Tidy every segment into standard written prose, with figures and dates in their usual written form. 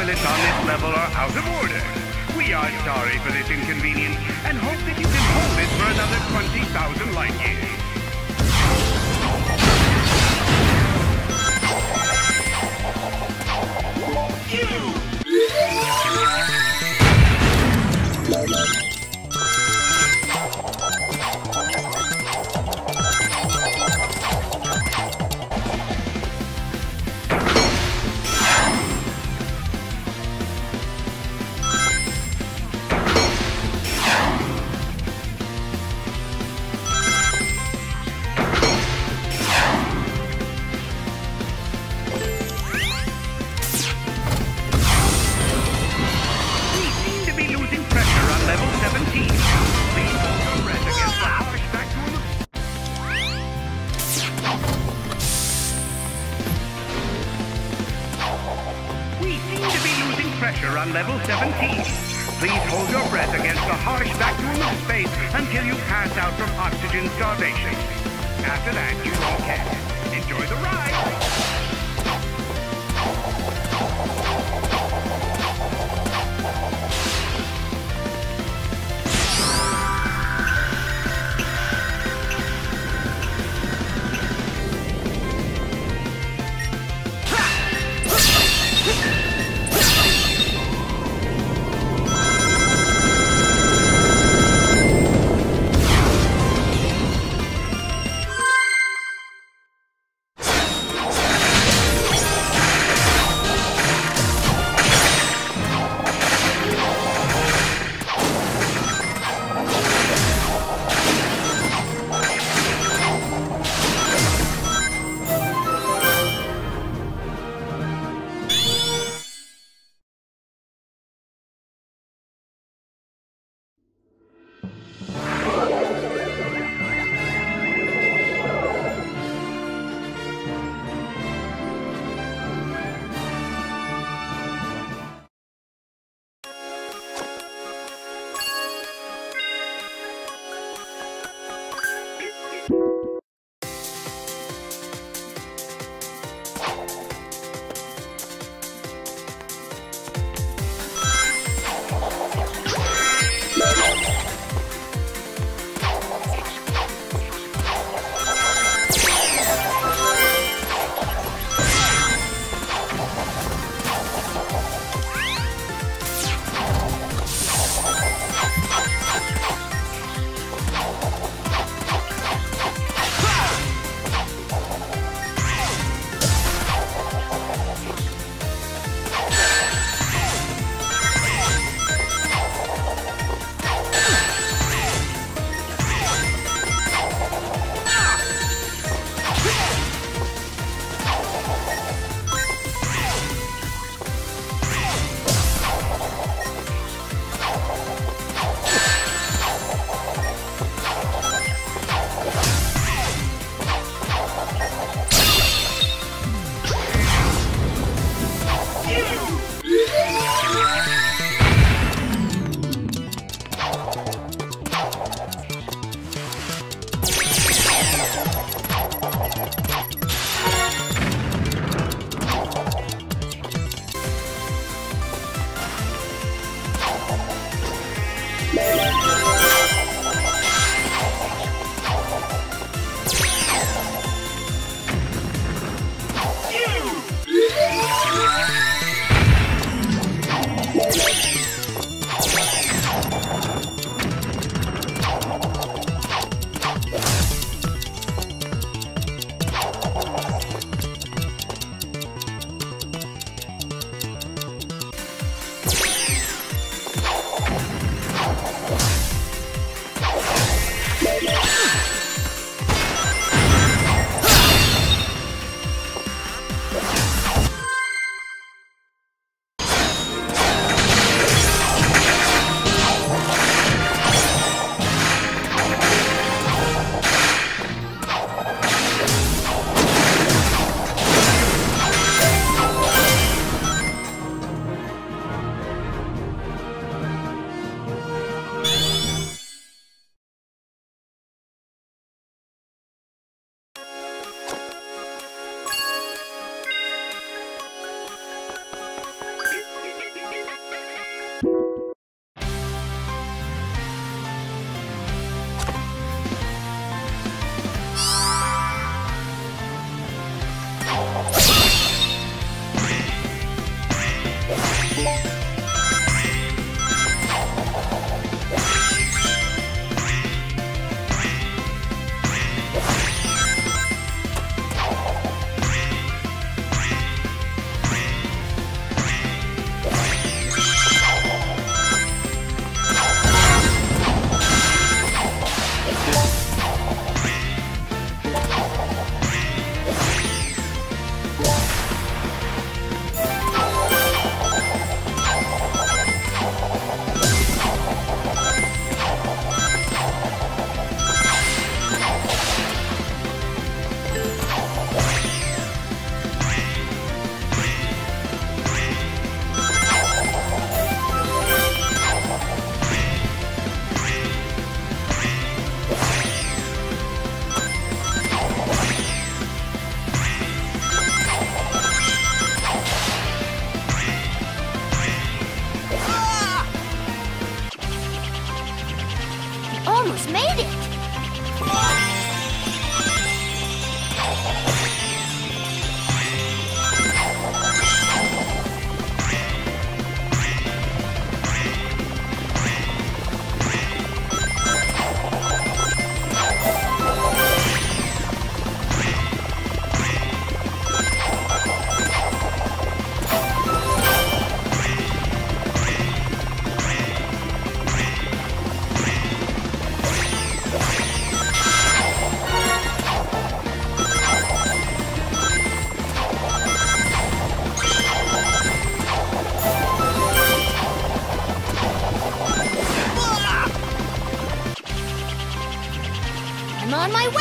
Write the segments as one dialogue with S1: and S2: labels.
S1: toilets on this level are out of order. We are sorry for this inconvenience and hope that you can hold it for another 20,000 light years. Pressure on level 17. Please hold your breath against the harsh vacuum of space until you pass out from oxygen starvation. After that, you don't care. Enjoy the ride!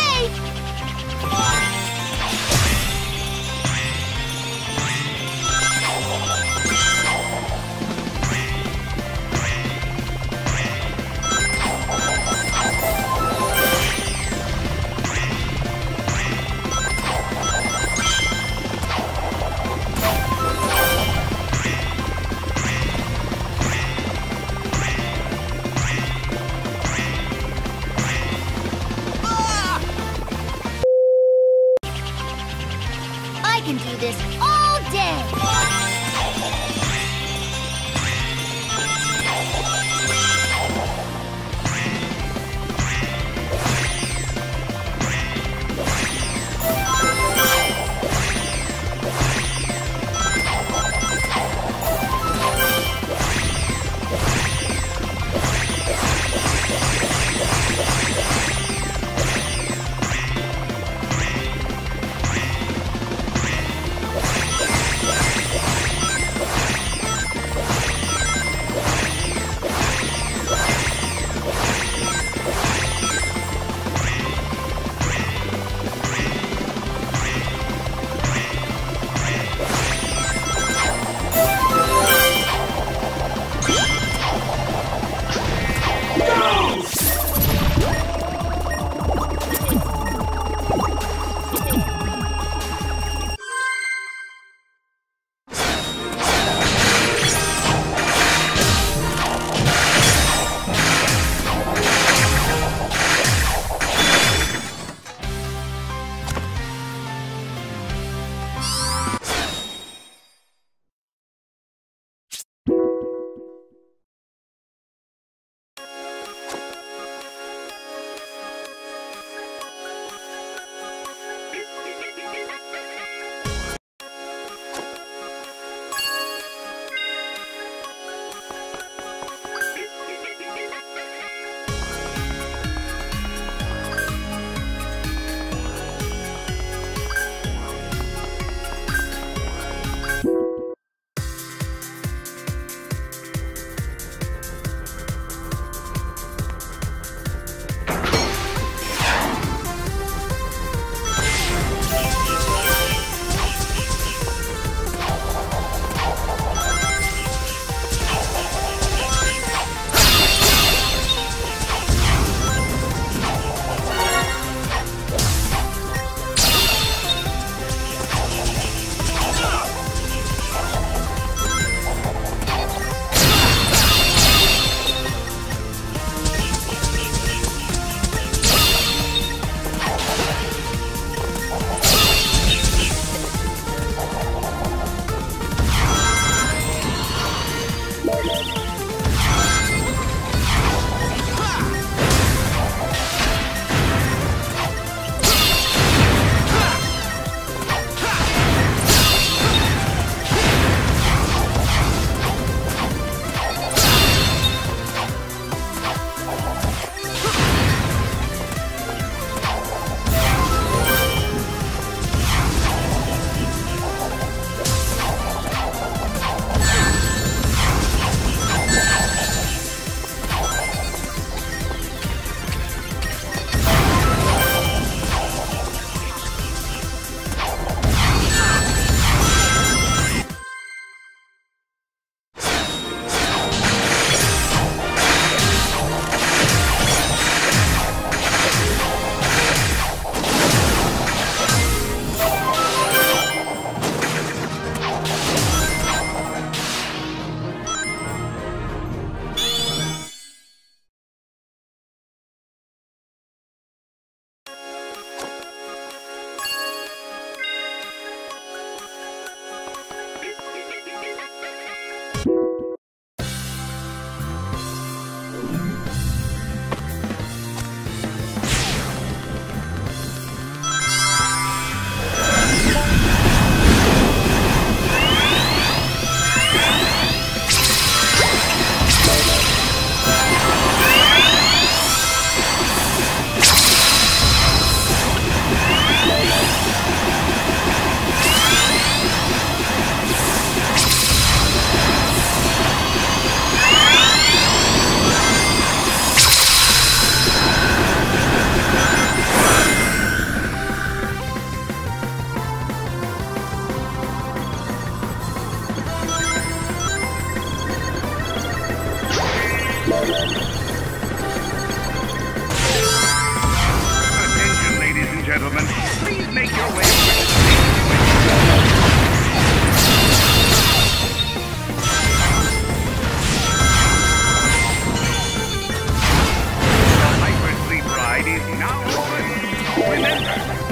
S2: way! I can do this all day!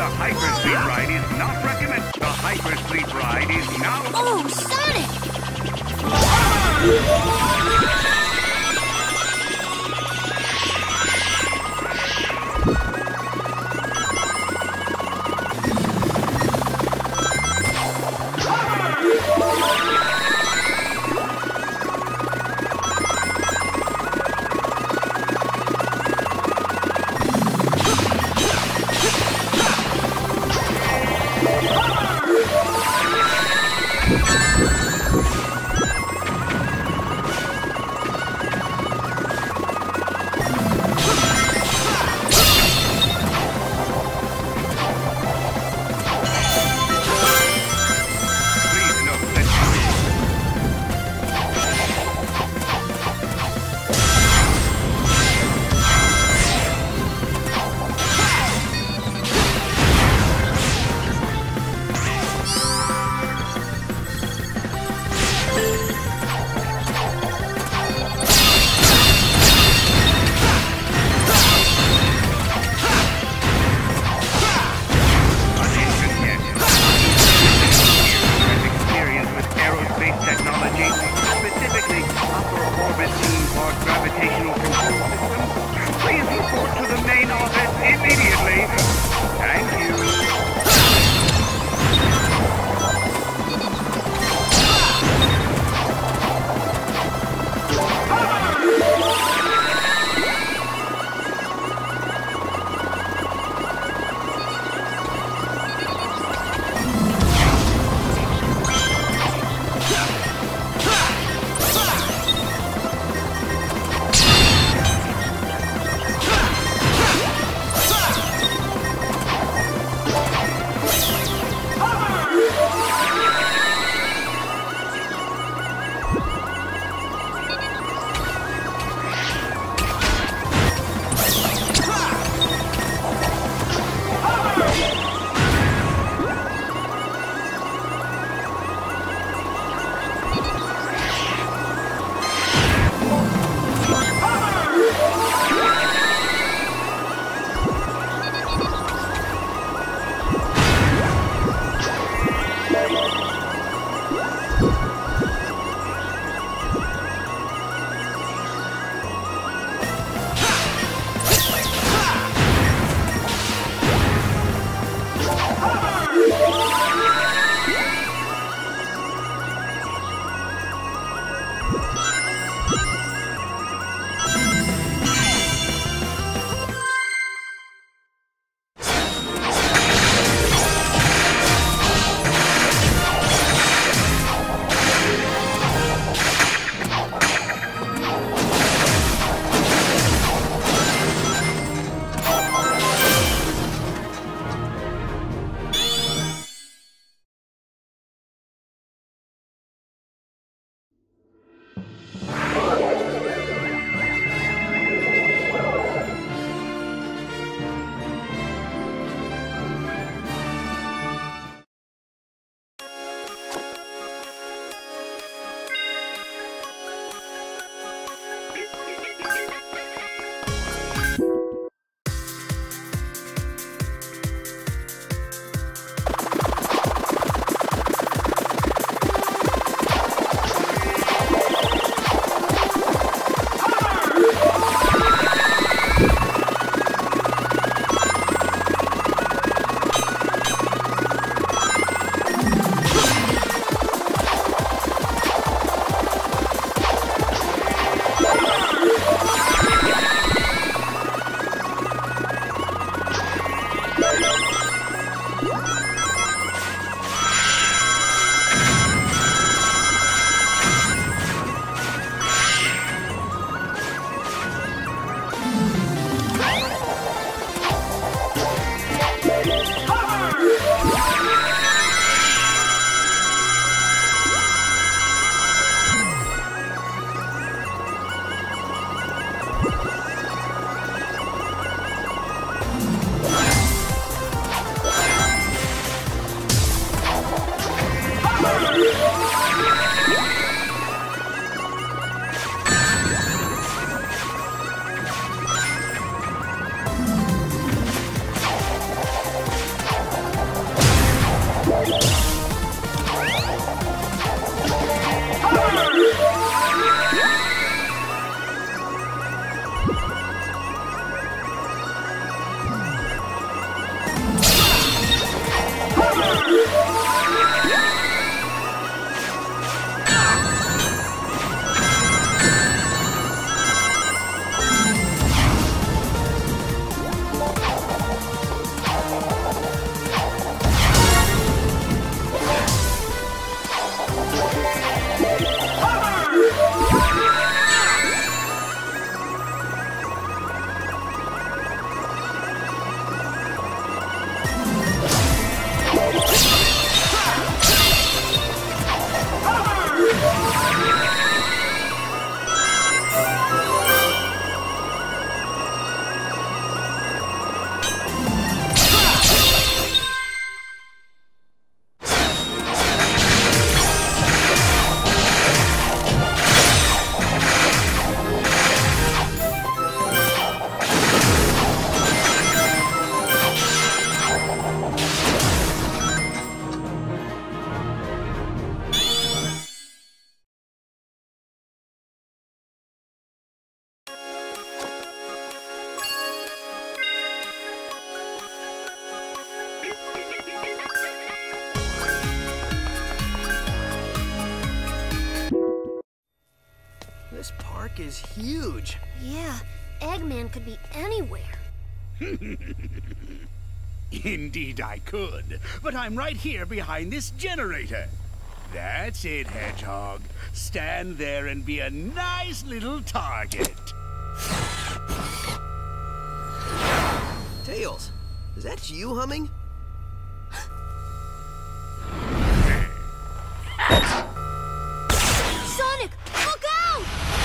S1: hypersleep ride is not recommended. The hypersleep ride is now...
S2: Oh, Sonic!
S3: park is huge.
S2: Yeah, Eggman could be anywhere.
S1: Indeed I could, but I'm right here behind this generator. That's it, Hedgehog. Stand there and be a nice little target.
S3: Tails, is that you humming?
S2: Sonic, look out!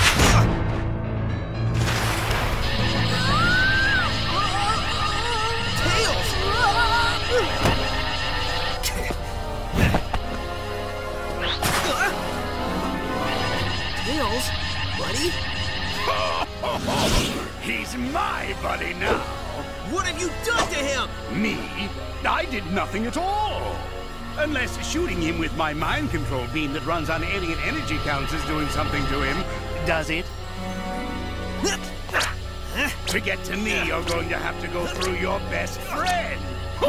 S3: Tails! Tails, buddy?
S1: He's my buddy now.
S3: What have you done to him?
S1: Me? I did nothing at all. Unless shooting him with my mind control beam that runs on alien energy counts is doing something to him. Does it? To get to me, you're going to have to go through your best friend.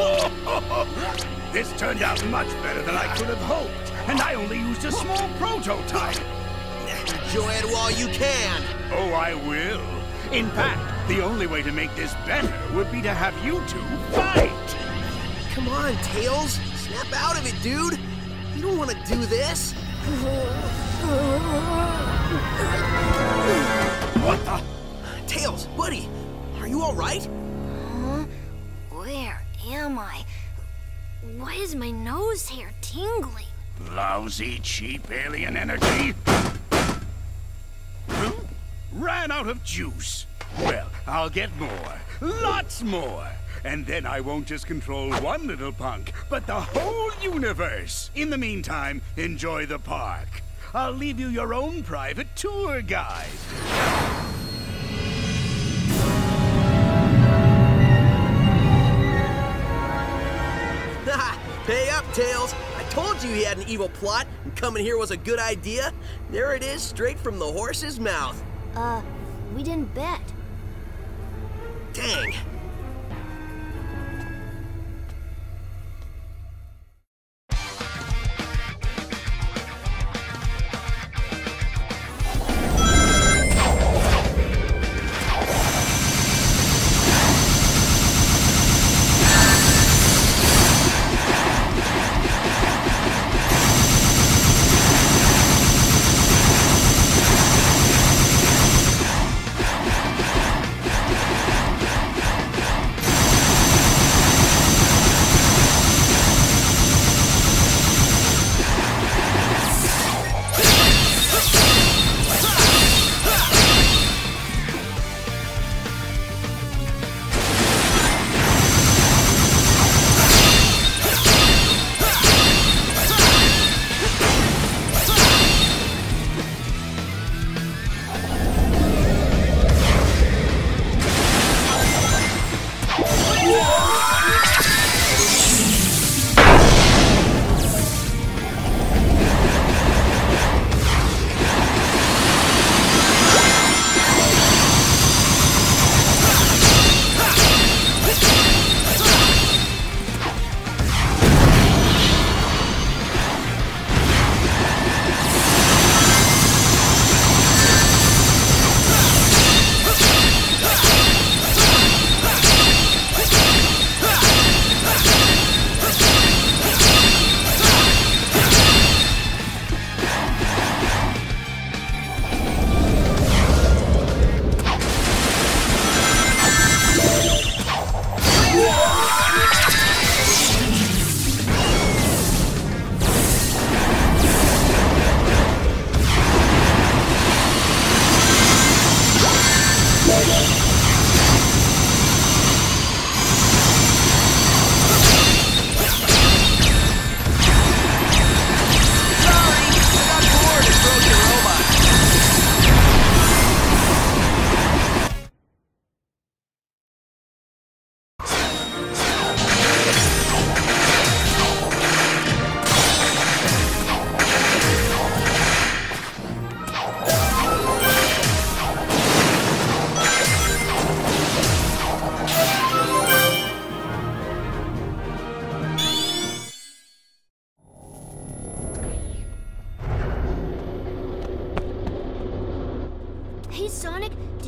S1: This turned out much better than I could have hoped, and I only used a small prototype.
S3: Enjoy it while you can.
S1: Oh, I will. In fact, the only way to make this better would be to have you two fight.
S3: Come on, Tails. Snap out of it, dude. You don't want to do this.
S1: What the?
S3: Tails, buddy, are you all right?
S2: Huh? Where am I? Why is my nose hair tingling?
S1: Lousy, cheap alien energy. Ran out of juice. Well, I'll get more. Lots more. And then I won't just control one little punk, but the whole universe. In the meantime, enjoy the park. I'll leave you your own private tour guide.
S3: Pay up, Tails. I told you he had an evil plot, and coming here was a good idea. There it is, straight from the horse's mouth.
S2: We didn't bet.
S3: Dang.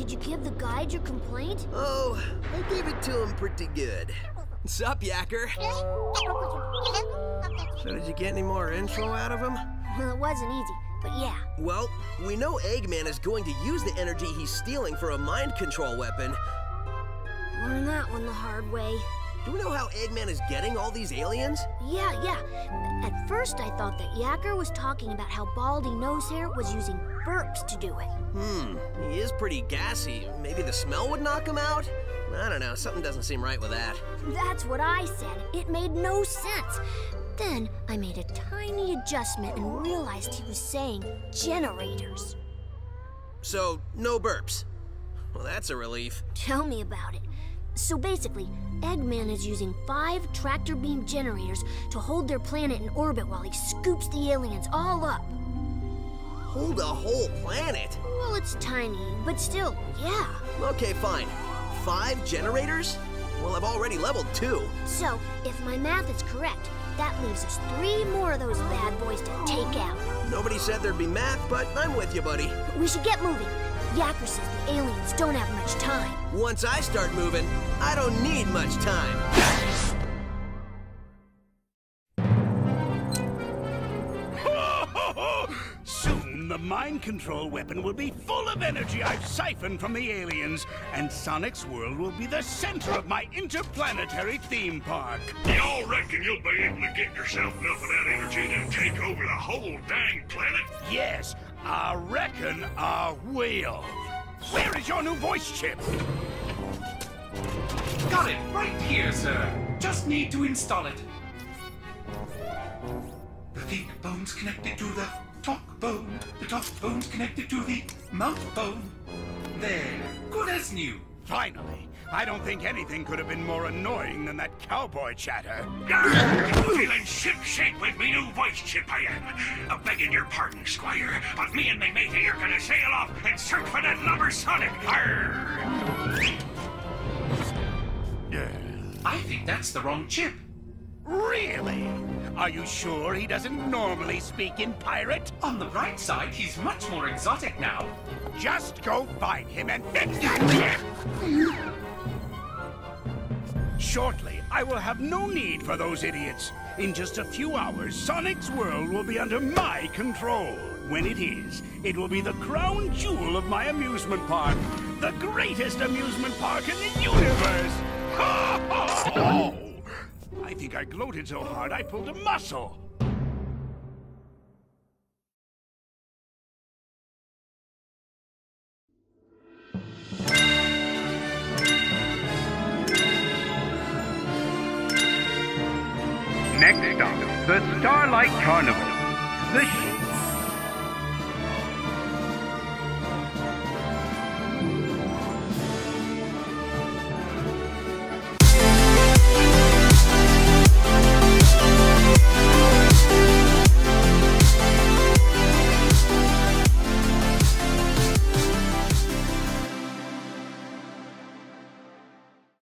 S2: Did you give the guide your complaint?
S3: Oh, I gave it to him pretty good. Sup, Yacker? So did you get any more info out of him?
S2: Well, it wasn't easy, but yeah.
S3: Well, we know Eggman is going to use the energy he's stealing for a mind control weapon.
S2: Learned that one the hard way.
S3: Do we know how Eggman is getting all these aliens?
S2: Yeah. At first I thought that Yacker was talking about how Baldy Nosehair was using burps to do it.
S3: He is pretty gassy. Maybe the smell would knock him out? I don't know, something doesn't seem right with that.
S2: That's what I said. It made no sense. Then I made a tiny adjustment and realized he was saying generators.
S3: So, no burps. Well, that's a relief.
S2: Tell me about it. So basically, Eggman is using 5 tractor beam generators to hold their planet in orbit while he scoops the aliens all up.
S3: Hold a whole planet?
S2: Well, it's tiny, but still, yeah.
S3: Okay, fine. 5 generators? Well, I've already leveled 2.
S2: So, if my math is correct, that leaves us 3 more of those bad boys to take out.
S3: Nobody said there'd be math, but I'm with you, buddy.
S2: We should get moving. Yacker says the aliens don't have much time.
S3: Once I start moving, I don't need much time.
S1: Soon the mind control weapon will be full of energy I've siphoned from the aliens, and Sonic's world will be the center of my interplanetary theme park.
S4: Y'all reckon you'll be able to get yourself enough of that energy to take over the whole dang planet?
S1: Yes, I reckon I will. Where is your new voice chip?
S5: Got it right here, sir. Just need to install it. The think bone's connected to the talk bone. The talk bone's connected to the mouth bone. There, good as new.
S1: Finally. I don't think anything could have been more annoying than that cowboy chatter.
S4: Feeling ship-shape with me new voice chip, I am. Begging your pardon, Squire, but me and me matey are gonna sail off and search for that lubber Sonic. Arr!
S5: I think that's the wrong chip.
S1: Really? Are you sure he doesn't normally speak in pirate?
S5: On the bright side, he's much more exotic now.
S1: Just go find him and fix that! Shortly, I will have no need for those idiots. In just a few hours, Sonic's world will be under my control. When it is, it will be the crown jewel of my amusement park. The greatest amusement park in the universe! Oh! I think I gloated so hard I pulled a muscle.
S6: Next stop, the Starlight Carnival. The